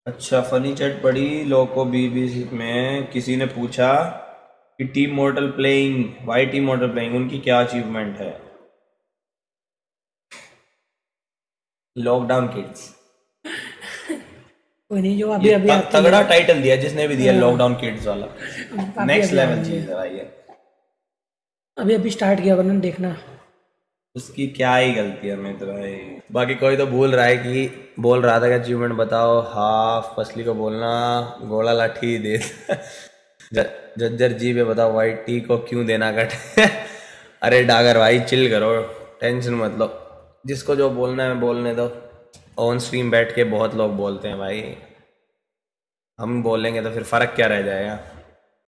अच्छा, funny chat पढ़ी लोको बीबी में किसी ने पूछा कि team model playing, why team model playing, उनकी क्या अचीवमेंट है। Lockdown kids. कोई नहीं, जो अभी ये अभी आती है। तगड़ा टाइटल दिया जिसने भी दिया, हाँ, लॉकडाउन किड्स वाला। अभी नेक्स्ट अभी लेवल आएंगे। चीज है भाई ये। अभी अभी स्टार्ट किया वरना देखना। उसकी क्या ही गलती है मित्र भाई। बाकी कोई तो भूल रहा है कि बोल रहा था कि अचीवमेंट बताओ, हाफ फसली को बोलना घोड़ा लाठी दे। जज्जर जी पे बताओ वाइट टी को क्यों देना कट। अरे डागर भाई चिल करो, टेंशन मत लो, जिसको जो बोलना है बोलने दो। ऑन स्ट्रीम बैठ के बहुत लोग बोलते हैं भाई, हम बोलेंगे तो फिर फर्क क्या रह जाएगा।